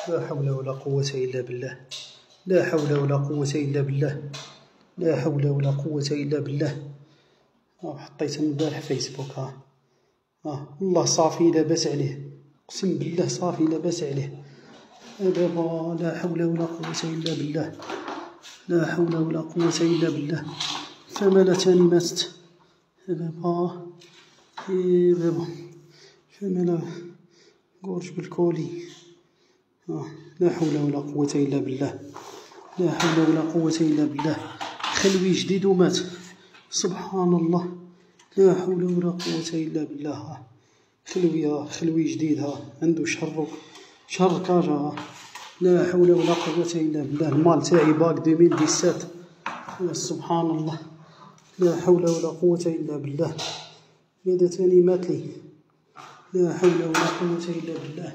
لا حول ولا قوة إلا بالله. لا حول ولا قوة إلا بالله. لا حول ولا قوة إلا بالله. حطيتها من البارح فيسبوك. والله صافي لاباس عليه، اقسم بالله صافي لاباس عليه. بابا لا حول ولا قوة إلا بالله. لا حول ولا قوة إلا بالله. فمالا تاني ماتت بابا. بابا فمالا قورج بالكولي. لا حول ولا قوة إلا بالله. لا حول ولا قوة إلا بالله. خلوي جديد ومات، سبحان الله. لا حول ولا قوة إلا بالله. خلوي جديد عنده شهر كاجا. لا حول ولا قوة إلا بالله. المال تاعي باك 2017. سبحان الله. لا حول ولا قوة إلا بالله. هذا تاني ماتلي. لا حول ولا قوة إلا بالله.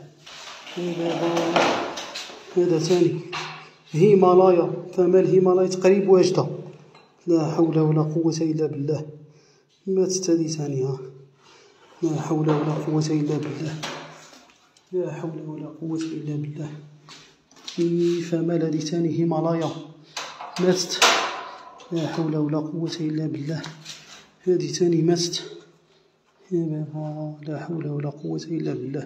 هذا تاني هيمالايا، فما الهيمالايا تقريب واجدة. لا حول ولا قوة إلا بالله. ماتت هذي ثانية. لا حول ولا قوة إلا بالله. لا حول ولا قوة إلا بالله. فمال هذي ثاني هيمالايا ماتت. لا حول ولا قوة إلا بالله. هذي ثاني ماتت. لا حول ولا قوة إلا بالله.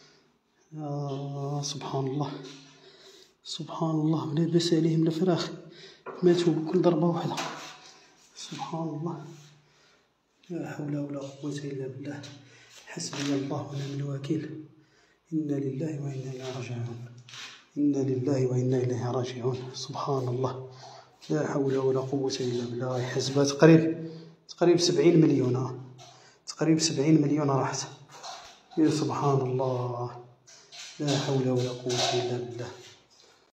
سبحان الله. سبحان الله. لاباس عليهم الفراخ ماتوا بكل ضربة واحدة. سبحان الله. لا حول ولا قوة إلا بالله. حسبي الله ونعم الوكيل. إنا لله وإنا إليه راجعون. إنا لله وإنا إليه راجعون. سبحان الله. لا حول ولا قوة إلا بالله. حسبها تقريب 70 مليون. تقريب 70 مليون راحت. يا سبحان الله. لا حول ولا قوة إلا بالله.